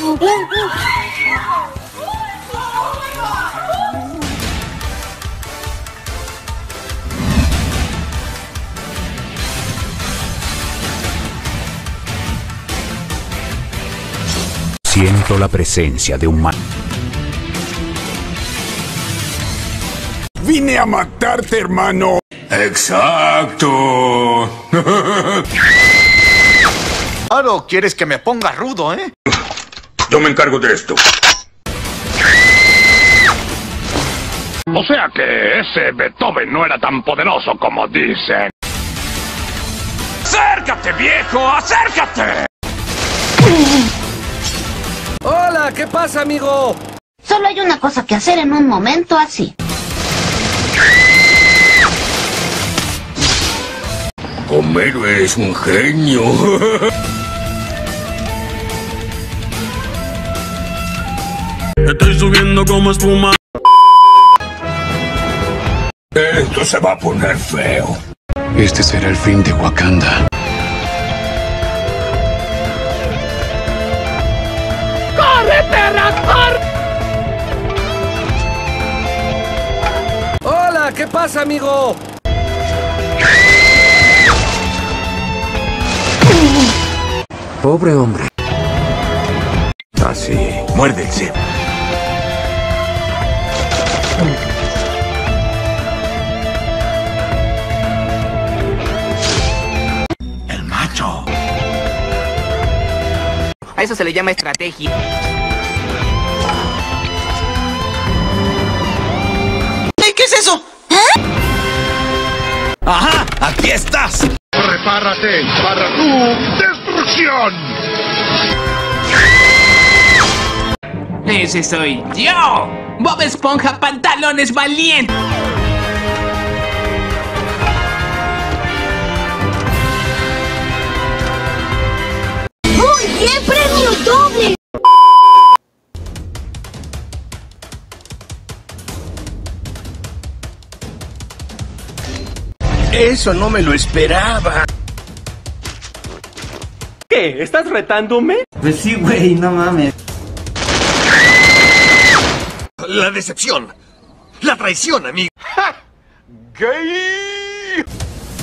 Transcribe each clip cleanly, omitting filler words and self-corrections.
Siento la presencia de un mal. Vine a matarte, hermano. Exacto. Claro, quieres que me ponga rudo, ¿eh? Yo me encargo de esto. O sea que ese Beethoven no era tan poderoso como dicen. ¡Acércate, viejo! ¡Acércate! Hola, ¿qué pasa, amigo? Solo hay una cosa que hacer en un momento así. Homero es un genio. Estoy subiendo como espuma. Esto se va a poner feo. Este será el fin de Wakanda. ¡Corre, perra, corre! Hola, ¿qué pasa, amigo? Pobre hombre. Así, muérdense. El macho. A eso se le llama estrategia. ¿Qué es eso? ¡Ajá! ¡Aquí estás! ¡Prepárate para tu destrucción! ¡Ese soy yo! ¡Bob Esponja Pantalones Valientes! ¡Muy bien, premio doble! Eso no me lo esperaba. ¿Qué? ¿Estás retándome? Pues sí, güey, no mames. La decepción. La traición, amigo. ¡Ja! ¡Gay!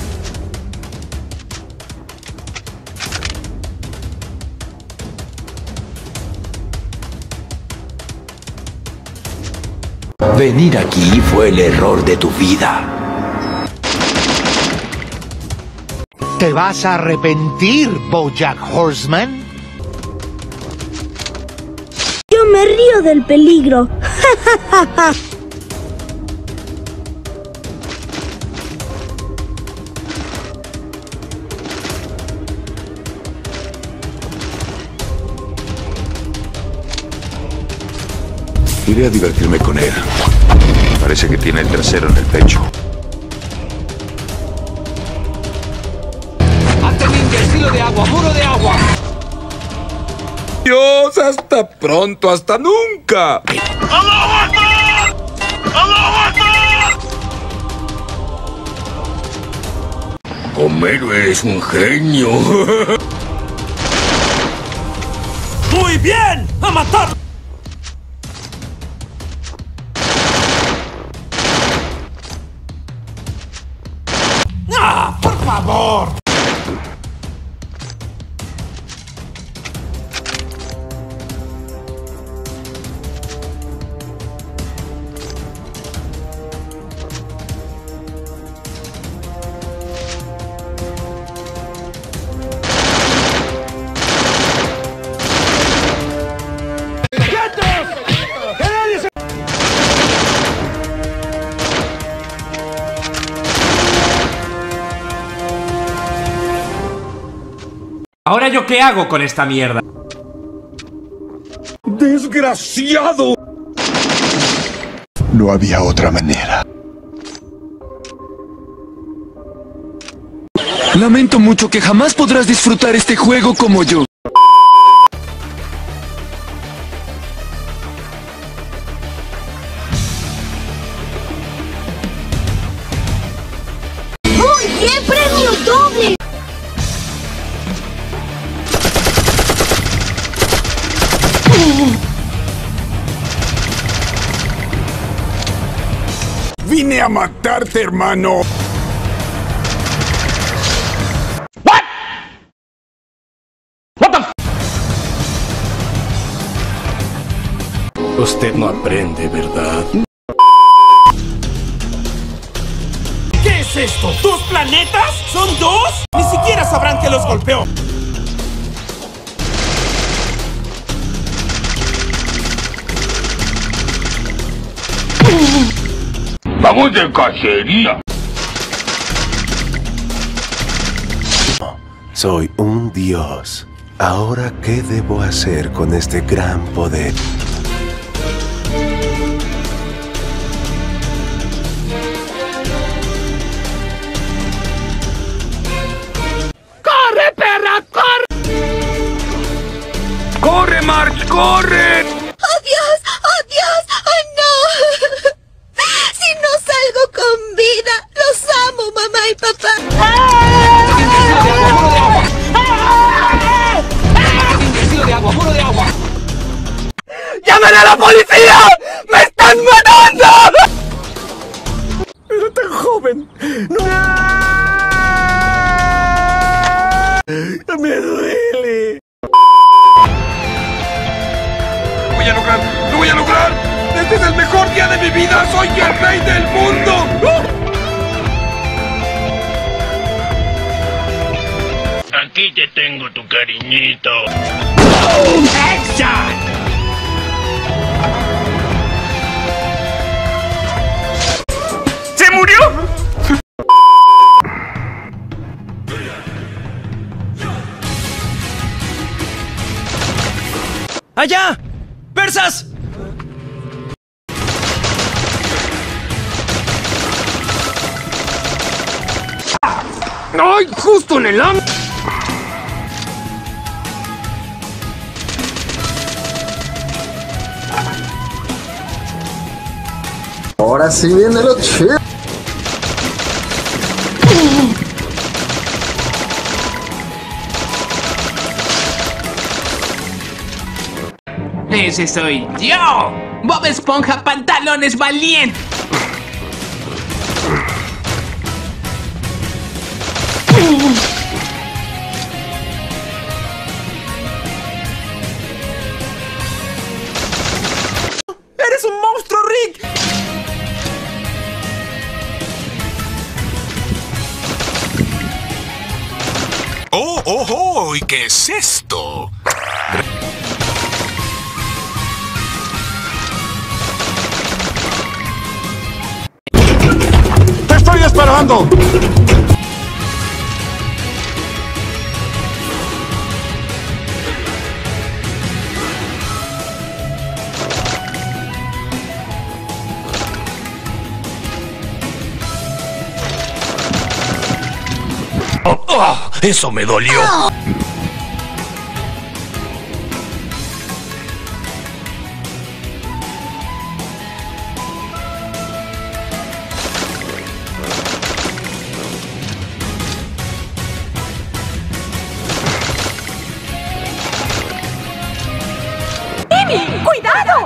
Venir aquí fue el error de tu vida. ¿Te vas a arrepentir, BoJack Horseman? Yo me río del peligro. Iré a divertirme con él. Parece que tiene el trasero en el pecho. ¡Estilo de agua, muro de agua! Dios, hasta pronto, hasta nunca. ¡Allahu Akbar! ¡Allahu Akbar! Homero es un genio. ¡Muy bien! ¡A matar! ¡Ah, por favor! ¿Ahora yo qué hago con esta mierda? ¡Desgraciado! No había otra manera. Lamento mucho que jamás podrás disfrutar este juego como yo. ¡Muy bien, premio doble! Vine a matarte, hermano. Usted no aprende, ¿verdad? ¿Qué es esto? ¿2 planetas? ¿Son 2? Ni siquiera sabrán que los golpeó. Vamos de cacería. Soy un dios. Ahora, ¿qué debo hacer con este gran poder? ¡Corre, perra, corre! ¡Corre, March, corre! ¡Oh, Dios! ¡Oh, Dios! ¡Oh, no! Si no salgo con vida, los amo, mamá y papá. ¡Muro de agua! ¡Llamen a la policía! ¡Me están matando! Era tan joven. No. Me duele. ¡Lo voy a lograr! ¡Lo voy a lograr! ¡Este es el mejor día de mi vida! ¡Soy el rey del mundo! Aquí te tengo tu cariñito. ¡Action! ¿Se murió? ¡Allá! ¡Persas! ¡Ay! ¡Justo en el ángulo! Ahora sí viene lo chido. ¡Ese soy yo! ¡Bob Esponja Pantalones Valientes! ¡Eres un monstruo, Rick! ¡Oh, oh, oh! ¿Y qué es esto? ¡Te estoy esperando! ¡Oh! ¡Eso me dolió! ¡Timmy! ¡Cuidado!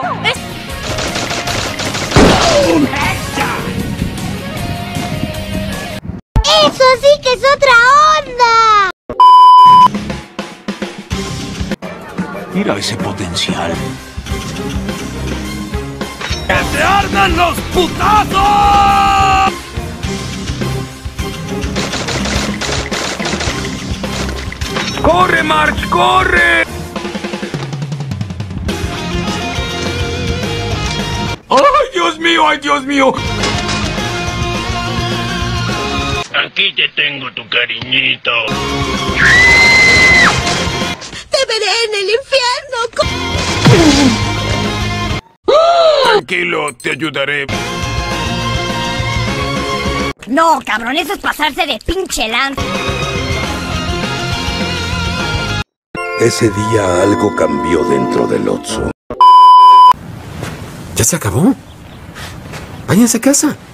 ¡Eso sí que es otra onda! Mira ese potencial. ¡Que se arman los putazos! ¡Corre, March, corre! ¡Ay, Dios mío, ay, Dios mío! Aquí te tengo tu cariñito. ¡Te veré en el infierno! Tranquilo, te ayudaré. No, cabrón, eso es pasarse de pinche lanza. Ese día algo cambió dentro del Otso. ¿Ya se acabó? Váyanse a casa.